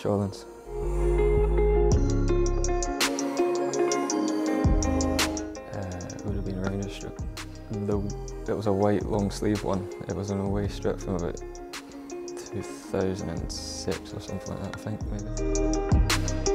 Shawlands. It would have been Rhino strip. It was a white long sleeve one. It was an away strip from about 2006 or something like that, I think, maybe.